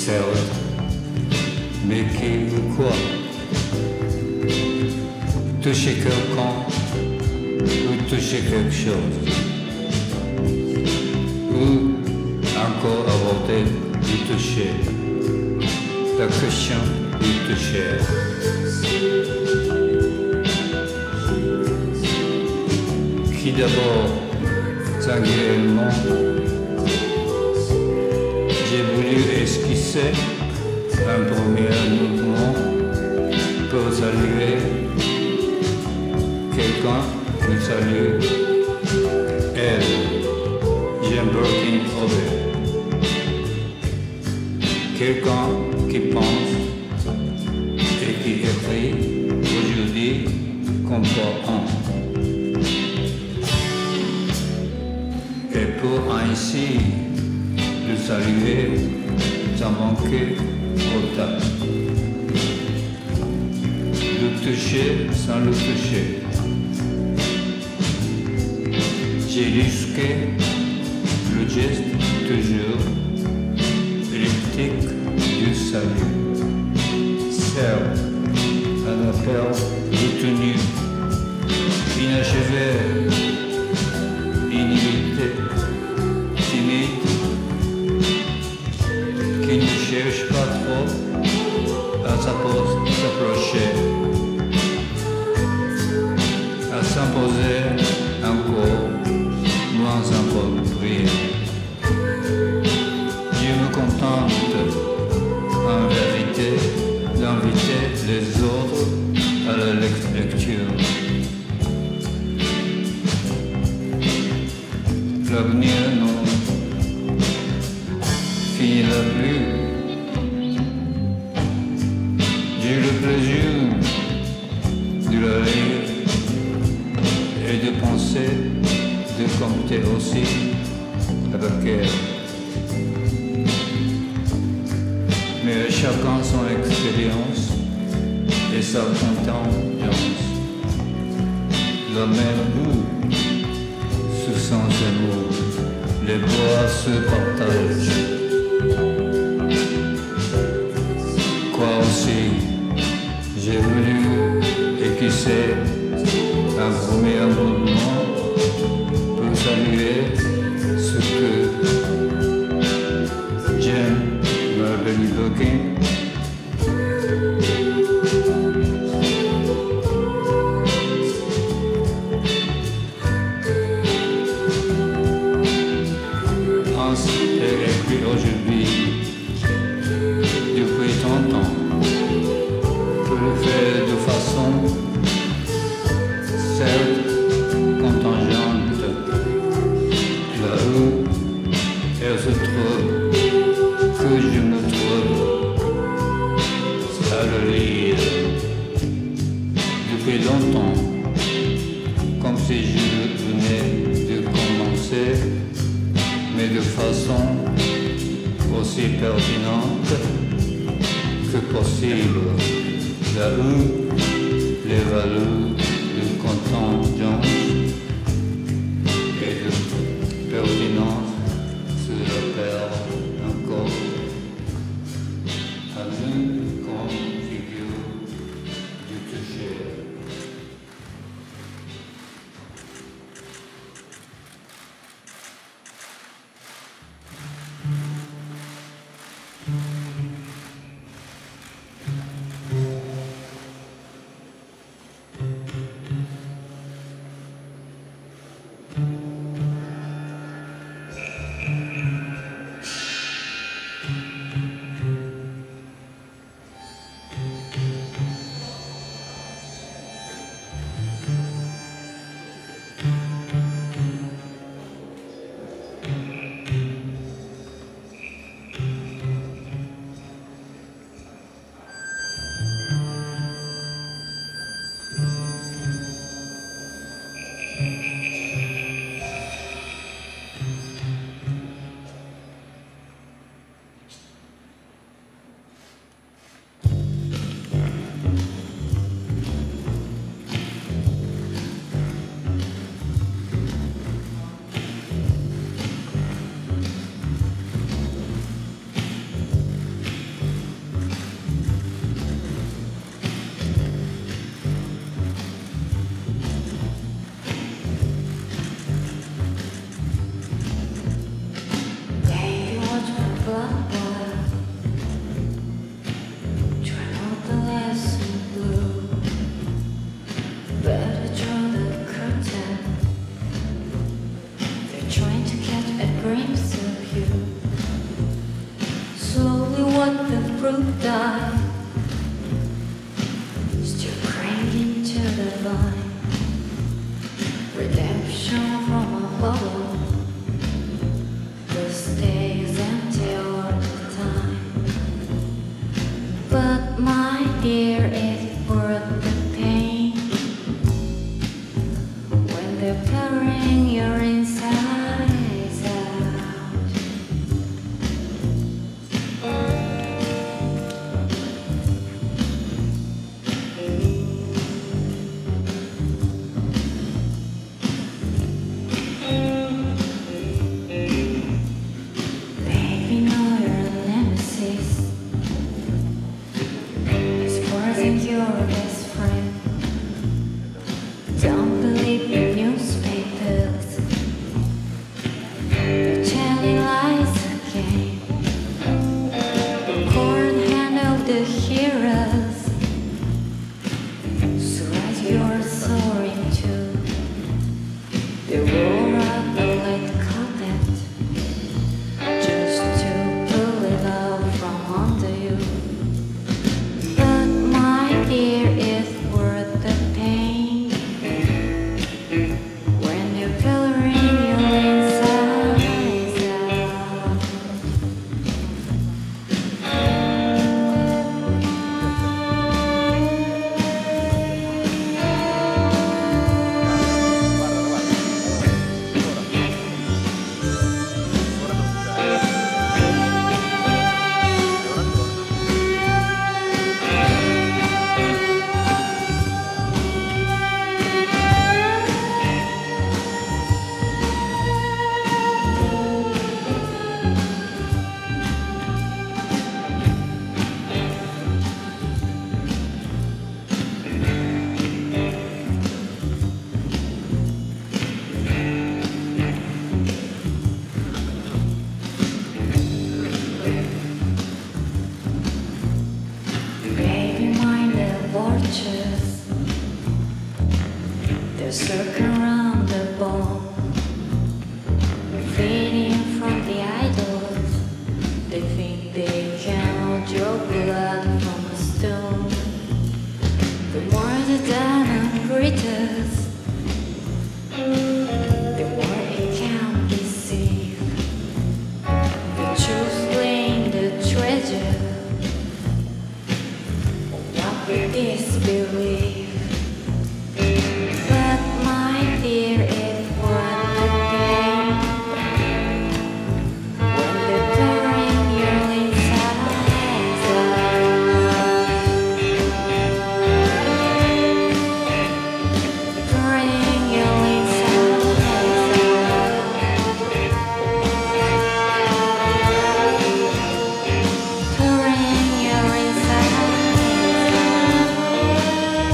certes, mais qui ou quoi? Toucher quelqu'un ou toucher quelque chose, ou encore aborder du toucher, la question du toucher. Qui d'abord, singulièrement, j'ai voulu esquisser un premier mouvement pour saluer quelqu'un qui salue elle. J'ai broken over. Quelqu'un qui pense et qui écrit aujourd'hui comprend. Et pour ainsi le saluer, ça manquait au tact. Le toucher sans le toucher. J'ai risqué le geste toujours elliptique du salut. Certes, un appel retenu, inachevé, inhibité, timide, qui ne cherche pas trop à s'approcher, à s'imposer encore, moins approprié. Je me contente, en vérité, d'inviter les autres à la lecture. L'avenir non finira plus. J'ai le plaisir de la lire et de penser, de compter aussi avec elle. Mais chacun son expérience et sa contingence. La même boue sous sans amour, les bois se partagent. Quoi aussi, j'ai voulu esquisser un premier mouvement pour saluer ce que j'aime, ma belle looking. Aujourd'hui, depuis tant de temps, pour le faire de façon certes contingente, là où elle se trouve, que je me trouve à le lire depuis longtemps, comme si je venais de commencer, mais de façon aussi pertinente que possible, là où les valeurs de contingence et de pertinence se repèrent encore à une grande figure du toucher. fruit die, still clinging to the vine. Redemption from a bubble, the stays empty all the time. But my dear, it's worth the pain when they're covering your insides out. Baby, know you're a nemesis. It's worse than your best friend. Don't believe the newspapers, they're telling lies again. The court handled the heroes, so as you're soaring too, they roll up the red carpet just to pull it out from under you. But my dear, it's worth the pain when you're coloring your insides out. Baby, mind the vultures, they're circling around the bone, feeding from the idols. They think they can draw blood from a stone. The more the denim glitters, the more it can deceive. They choose playing the treasure. What will disbelieve? But my dear, it's worth the pain when they're covering your insides out. Covering your insides out. Covering your insides out.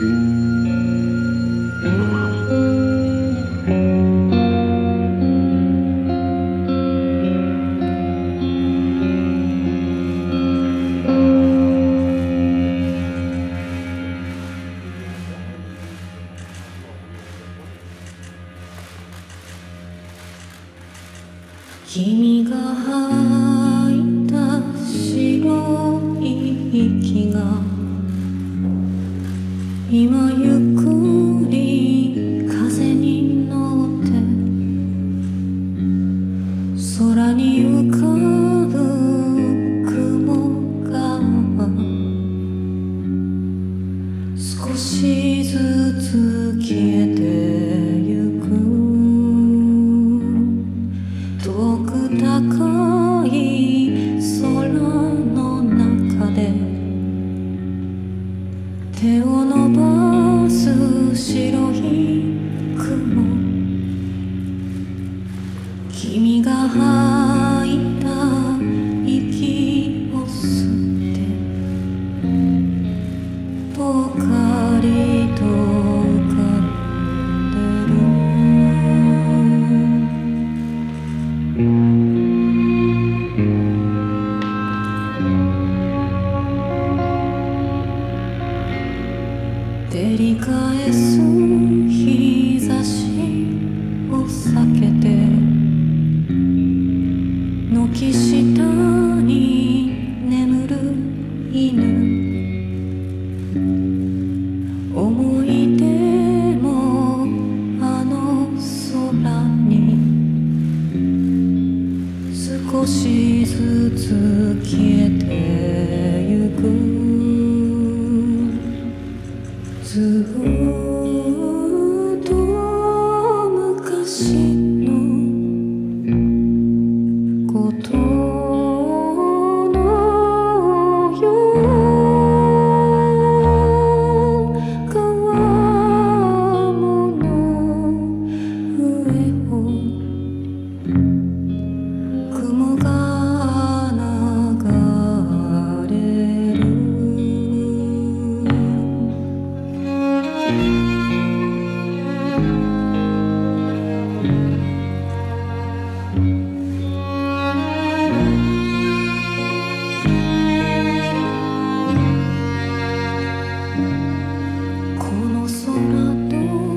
君が吐いた白い息が今ゆっくり風に乗って空に浮かぶ雲が少しずつ消えてゆく遠く高い空の中で手を伸ばす白い雲君が吐いた息を吸ってぽかりと浮かんでる照り返す日差しを避けて軒下に眠る犬思い出もあの空に少しずつ消えてゆくずっと昔のことのよ川面の上を雲が流れるこの空と